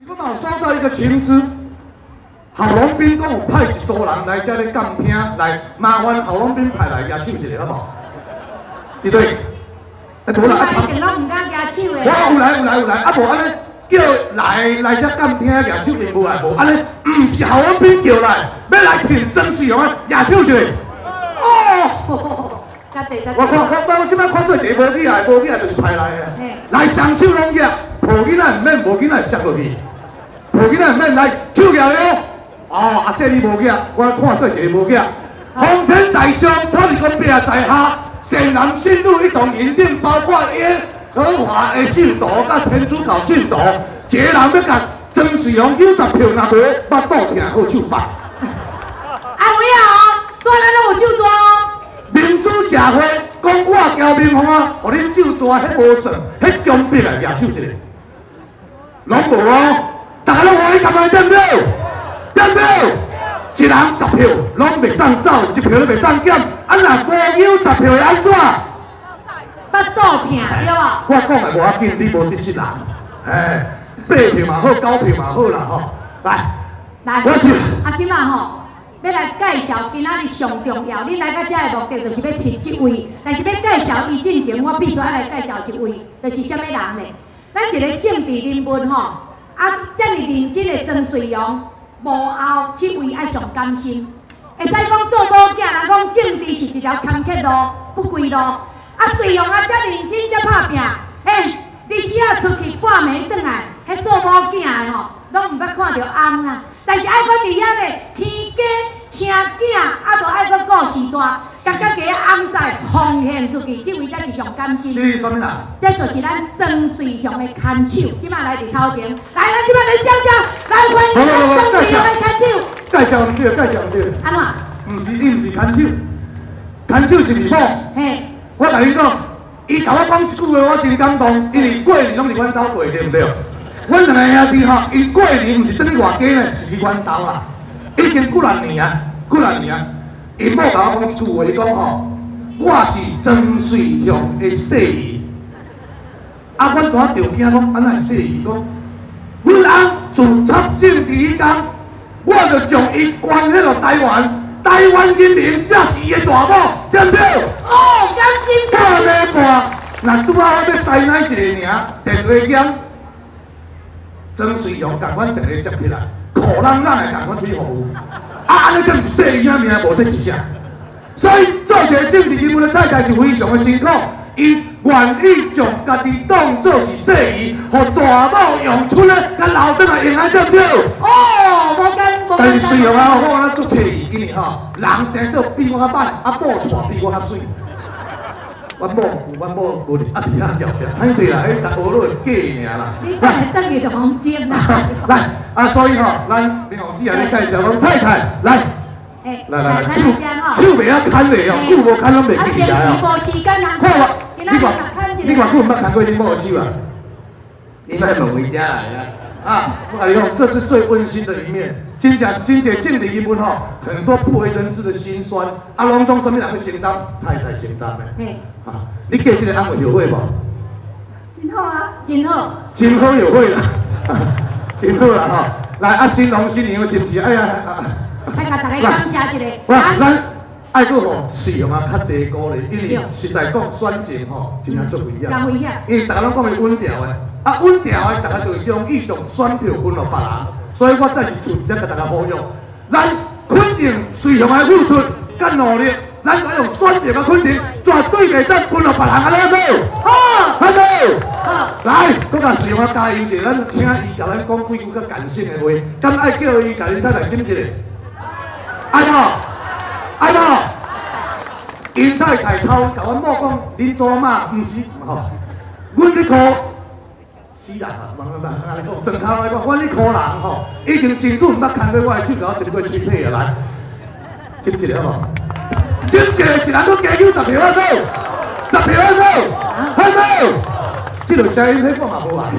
我嘛有收到一个情资，郝龙斌讲有派一组人来这里监听，来麻烦郝龙斌派来举手一下好无？对不对？无啦， 电脑唔敢举手的。 我有来，啊无安尼叫来遮监听举手的无来无，安尼唔是郝龙斌叫来，要来听曾水雄啊举手一下。哦。我即摆看做一个无起来就是派来的。来双手拢举，抱囡仔唔免，无囡仔接落去。抱囡仔唔免来手举了。哦，啊这你无举，我看做一个无举。风天在上，他是讲兵在下，善男信女一同引领，包括耶和华的信徒，甲天主教信徒，一个人要甲曾水雄90票，若无巴肚疼好手办。 啊有影哦，大咱拢有手抓哦。 民主社会，讲我交民风啊，互恁手抓，迄无算，迄强迫来举手一个，拢无哦。大家拢欢喜干嘛？对不对？对不对？一人10票，拢袂当走，一票都袂当减。啊，若无90票会安怎？ 巴肚疼对无？ 我讲的无要紧，你无得失人。哎，8票嘛好，9票嘛好啦吼。来，我是即马吼。要来介绍今仔日上重要，恁来到遮的目的就是要听这位，但是要介绍伊之前，我必须要来介绍一位，就是什么人呢？咱一个政治人物吼，遮尔认真的曾水雄，幕后这位爱上甘心，会使讲做某囝，人讲政治是一条坎坷路，不归路。水雄遮认真遮拍拼，日时出去半暝转来，迄做某囝的吼，拢毋捌看到翁啊。但是爱搁伫遐咧天家请囝，就爱搁顾时段，甲家翁婿奉献出去，这位才是上甘心。 这是什么人？ 这就是咱曾水雄的看手，即马来伫头前，来，咱即马来讲讲，来欢迎曾水雄的看手。 介绍唔对。 安怎？ 伊毋是看手，看手是二某。 嘿， 我甲你讲，伊甲我讲一句话，我真感动，因为过年拢伫阮兜过，对毋对？阮两个兄弟吼，伊过年毋是等于外家呢，是伫阮兜啦。已经几若年啊。因某甲我讲一句话，伊讲吼，我是曾水雄的细姨。阮怎条件讲安怎细姨讲？阮翁自插政治迄天，我就将伊关迄落台湾人民才是伊的大某，对不对？ 甘心看咧看，若拄好要栽哪一个名，电话响。曾水雄甲阮电话接起来，苦人来甲阮推服务，安尼才是细姨仔名无得是啥。所以做一个政治人物的太太是非常的辛苦，伊愿意将家己当作是细姨，互大某用出来，甲留倒来用啊，对不对？ 无干。 但是水雄啊，我安做细姨，今年吼，人生做比我较歹，某娶比我较水。阮某无伫遐条条，歹势啦，迄乌佬假尔啦。 你等下等下就红针啦。 来，所以吼，咱林宏志啊，你介绍咱太太来。来，手袂晓牵嘞哦，久无牵拢袂记起来哦。看我，你看久毋捌牵过恁某的手啊？ 你卖问回家来啦。 我跟你讲，这是最温馨的一面。真正政治人物吼，很多不为人知的辛酸，拢总什么人去承担？太太承担的。你记这个安慰有会无？ 真好啊，真好。 真好有会啦，真好啦吼。来，新郎新娘是不是？哎呀， 来甲大家感谢一下。 咱爱去互水雄啊较济鼓励，因为实在讲选情吼，真正足危险。 真危险。 因为大家拢讲是稳调的，稳调的，大家就容易将选票分落别人。所以我再是出才甲大家呼吁，咱肯定水雄的付出甲努力，咱要用选票甲肯定，绝对袂当分落别人安尼好。好，来，搁甲水雄啊加油一下，咱请伊甲咱讲几句较感性的话，敢爱叫伊甲恁太太斟一个？爱无？因太太头甲阮某讲，恁祖妈毋是吼，阮咧靠。死人啊！慢，安尼讲，转头来讲，阮迄苦人吼，已经真久毋捌牵过我的手，甲我一过吹屁啊来，斟一个好无？斟一个，一人搁加90票啊走，10票啊走，这落声音迄个嘛无来，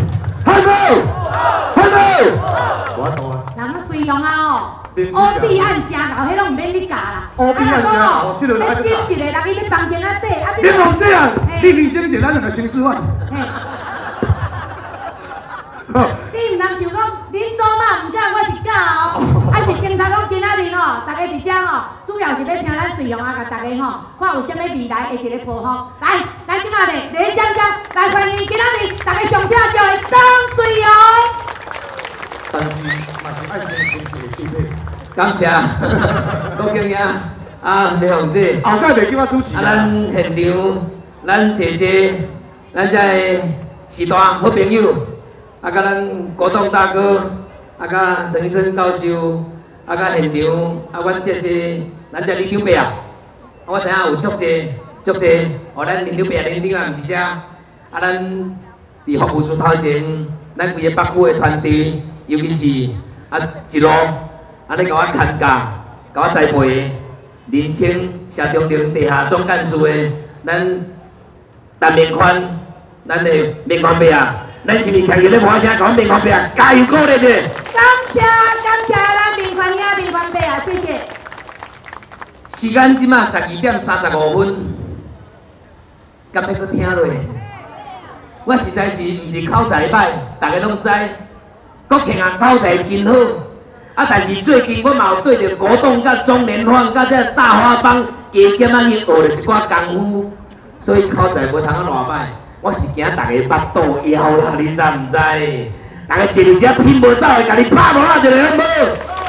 我多啊。 人水雄啊乌比案真老，迄拢毋免你教啦。 乌比案真老，这落来。 要斟一个，人伊咧房间仔底， 你讲这样，你认真一，咱两个先示范。 你唔通想讲，恁祖妈唔教，我是教哦。啊是经常讲今仔日吼，大家伫遮吼，主要是要听咱随用啊，甲大家吼，看有啥物未来的一个抱负。来，即马咧，李江江来欢迎今仔日大家上跳跳的张随用。 但是嘛是爱心坚持的机会。 感谢，高敬呀，李洪姐。 后摆袂叫我主持。 咱现场，咱姐姐，咱遮个时代好朋友，甲咱国栋大哥，甲陈医生教授，甲现场，阮姐姐，咱遮李长伯啊，我知影有足济，互咱李长伯领导啊，毋是遮，咱伫服务处头前，咱规个北区的团队，尤其是一路。安尼甲我牵架，甲我栽培，年轻社中庭地下总干事的，咱陈明宽，咱的明宽伯啊，咱是毋是常日咧喊声，甲阮明宽伯啊，加油鼓励者！ 感谢咱明宽兄、明宽伯啊，谢谢。 时间即马12:35分，敢要搁听落？我实在是毋是口才歹，大家拢知，国庆啊口才真好。但是最近我嘛有对着国栋、甲中联坊、甲这大花帮加减去学着一寡功夫，所以口才无通啊偌歹。我是惊大家巴肚枵啦，你知毋知？大家一日只拼无走的，甲你拍无啊一个好无？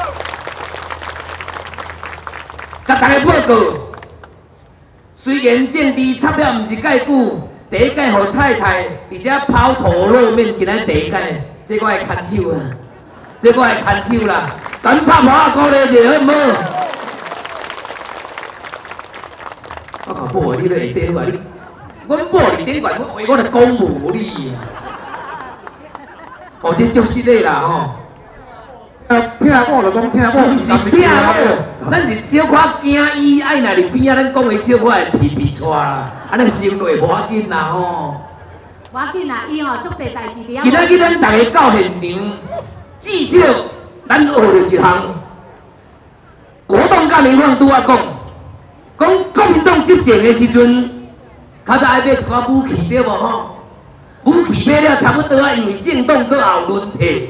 甲大家报告，虽然政治插了毋是介久，第一届互太太伫遮抛头露面，今仔第一届，这我会牵手啊！这我会牵手啦，咱拍拍啊鼓励者好唔好？我靠，某你都会顶话你，阮某伫顶管，我著讲无你。哦，这足实的啦吼。 听某就讲听某， 是听某，咱是小可惊伊爱来伫边仔，咱讲话小可会皮出啦，安尼心内无要紧啦吼。 无要紧啦，伊吼足侪代志伫遐。 今仔日咱大家到现场。至少，咱学着一项，国栋甲民放拄仔讲国民党执政的时阵，较早爱买一寡武器对无吼？武器买了差不多啊，因为政党搁也有轮替。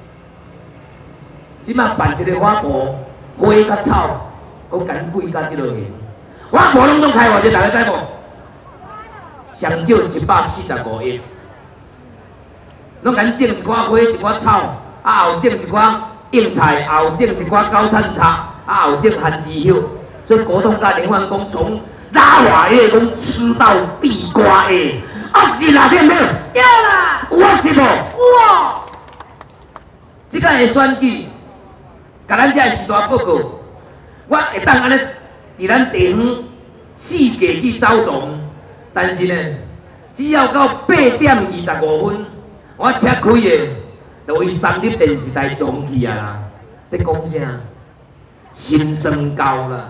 即摆办一个花圃，花甲草，讲干贵甲即落型，花圃拢总开偌济，大家知无？上少145亿，拢敢种一寡花，一寡草。有种一寡应菜，也有种一寡高产茶，也有种番薯叶，所以国栋甲联欢讲从拉华叶讲吃到地瓜叶，是啦对不对？ 对啦， 有啊是无？ 有。 即个的选举，甲咱遮时代报告，我会当安尼伫咱地方四界去走动，但是呢，只要到8:25分，我车开的。就为三立电视台装去啊啦！你讲啥？心酸高啦，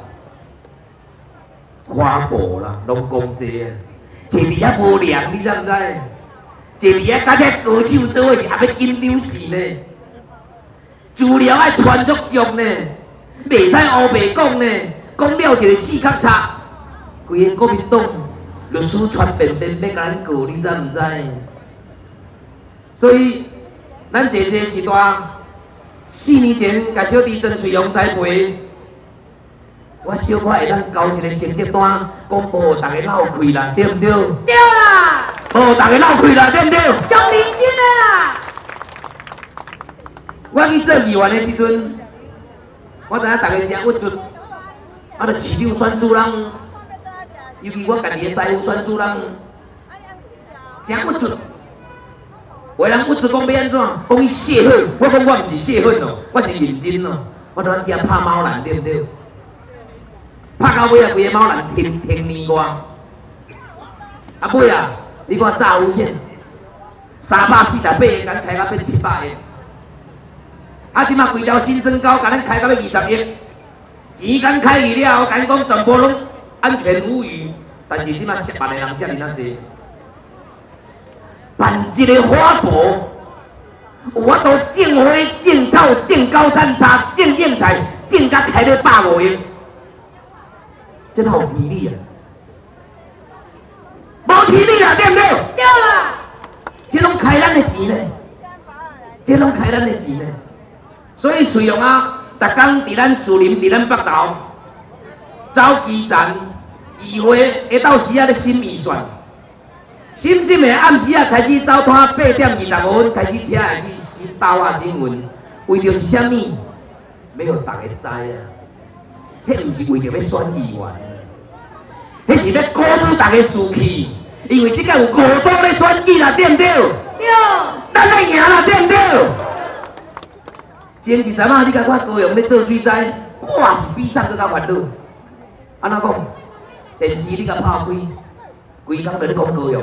花圃啦，拢讲这啊，一日啊无凉，你知毋知？一日啊，甲这歌手做伙是也要紧张死呢。资料爱传足足呢，袂使乌白讲呢，讲了一个四角叉，规个国民党律师传遍遍要甲咱告，你知毋知？所以。咱姐姐时代4年前，甲小弟曾水阳栽培，我小可会当交一个成绩单，讲互大家闹开啦，对唔对？ 对啦。 互大家闹开啦，对唔对？ 上认真的啦。 我去做议员的时阵，我知影大家真郁卒，就市长选书人，尤其我家己的师傅选书人，真郁卒。有人郁卒讲要安怎？讲伊泄愤，我讲我毋是泄愤哦，我是认真哦。我伫遐拍猫篮，对不对？拍到尾啊，规个猫篮停年外。尾啊，你看炸有线，348个，咱开到变700个。即马规条新生高，甲咱开到要20亿，钱敢开去了，甲你讲全部拢安全无虞，但是即马失办的人遮尔那济。办一个花圃，有法度种花、种草、种高产茶、种应菜，种甲开到150亿，这哪有体力啊？无体力啊，对不对？ 对啦。 这拢开咱的钱呢。 这拢开咱的钱呢。所以随用啊，逐工伫咱树林、伫咱北投走基站，议会下昼时啊咧审预算，审的暗时啊开始走摊8点25分开始车会去打话新闻，为着是啥物？要互大家知啊！迄毋是为着要选议员，迄是要鼓舞大家士气，因为即个有5党咧选举啦，对毋对？ 对。 咱要赢啦，对毋对？前一阵啊，你甲我高雄咧做水灾，我是比上更较烦恼。安怎讲？电视你甲拍开，规工就咧讲高雄。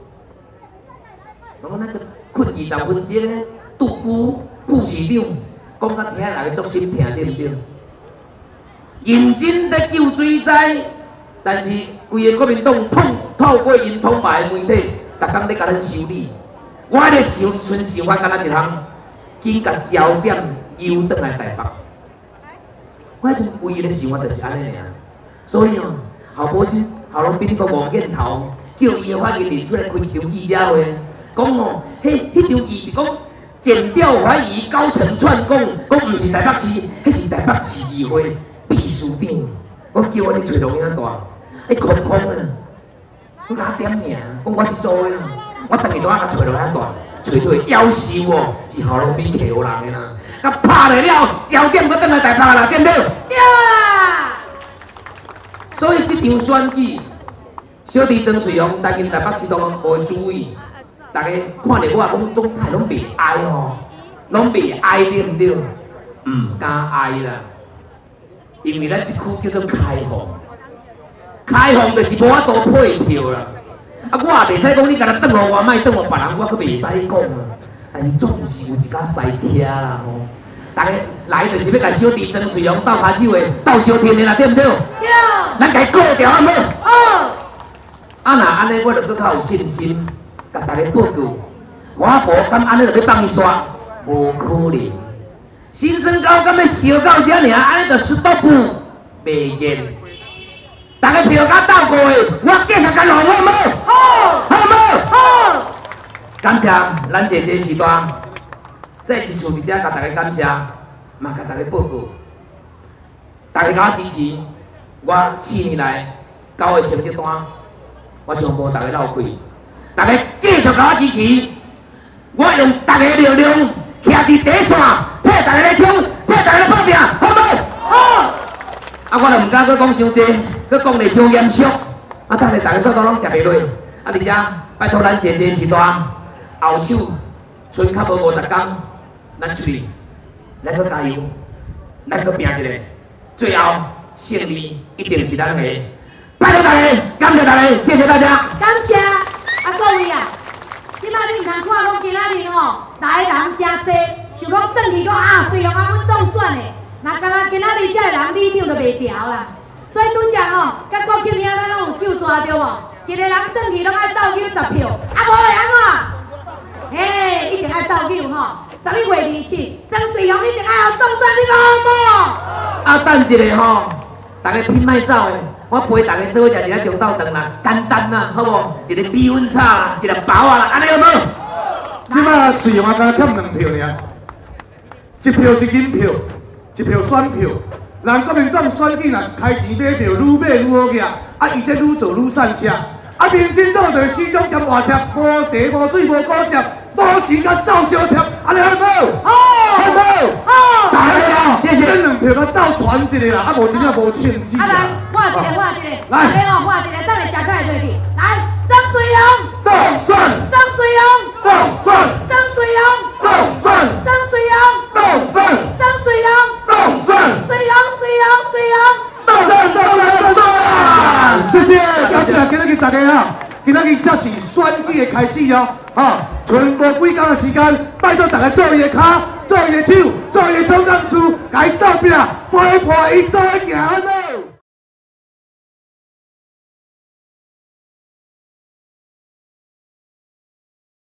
讲那个困20分钟咧，副市长讲甲听来足心痛，对毋对？认真咧救水灾，但是规个国民党透过因统派的媒体，逐工咧甲咱修理。我咧想法敢若一项，紧甲焦点游转来台北。我迄阵唯一咧想法就是安尼尔。所以哦，侯宝清、侯龙斌个王建头叫伊的发言人出来开一场记者会，讲哦，迄场议讲检调怀疑高层串供，讲毋是台北市，迄是台北市议会秘书长。我叫我去找龙影大，空空啊，我甲点名，讲我是做的啦。我等下都甲找龙影大，找夭寿哦，是侯龙斌摕互人的啦。甲拍落了，焦点搁转来台北啦，对毋对？ 对啦。 所以这场选举，小弟曾水雄担任台北市党部的主委，大家看着我拢袂爱吼，拢袂爱对毋对？毋敢爱啦，因为咱这区叫做开放，开放就是无法度配票啦。啊，我也袂使讲你甲他转互我，莫转互别人，我可袂使讲啊。但是总是有一家西徛啦吼。大家来就是要甲小弟曾水雄斗骹手的，斗相挺的啦，对毋对？ 对。 咱家顾掉好无？ 好。 啊，若安尼，我就搁较有信心，甲大家报告。我无敢安尼就要放伊煞，无可能。新生高敢要烧到遮尔，安尼就stop袂严。大家票甲斗过的，我继续干好无？好，好无？好。感谢咱姐姐时代。再一次伫遮甲大家感谢，嘛甲大家报告，大家甲我支持，我4年来9个成绩单，我想无大家漏开，大家继续甲我支持，我用大家的力量徛伫第一线，替大家来冲，替大家来打拼，好无？好。啊，我就毋敢搁讲伤济，搁讲得伤严肃，啊，等下大家说都拢食袂落，啊，而且拜托咱姐姐时代后手剩较无50天。咱出去，咱搁加油，咱搁拼一个，最后胜利一定是咱的。拜托大家，感谢大家，谢谢大家。 感谢各位啊！即摆你毋通看讲今仔日吼来的人真济，想讲转去讲啊，虽然啊阮当选的，若干啊今仔日遮个人理场就袂调啦。所以拄则吼，甲国庆兄咱拢有手抓着无？一个人转去拢爱斗910票，啊无会安怎？嘿，一定爱斗9吼。11月27，曾水雄一定爱有当选，你讲好无？ 啊，等一下吼，大家拼莫走的，我陪大家做伙食一个中昼饭啦，简单啦，好无？一个米粉炒啦，一个包啊啦，安尼好无？ 即摆水雄啊，敢欠2票尔，一票是银票，一票选票。人国民党选举若开钱买票，愈买愈好行，啊，伊这愈做愈散车。啊，民进党就是市长兼外贴，无地无水无果汁，无钱甲斗相贴，安尼好无？好，好无？好，大家谢谢。这2票甲斗传一个啦，啊，无真正无称职啦。 啊，来画一个，画一个， 来， 画一个，等下写出来落去。来，曾水雄当选， 曾水雄当选， 曾水雄当选， 曾水雄当选， 曾水雄当选， 水雄。 当选，谢谢，感谢今日大家啊！今日才是选举的开始哦，哈！全部几天的时间，拜托大家做伊的脚，做伊的手，做伊的总干事，该斗拼，陪伴伊做行安尼。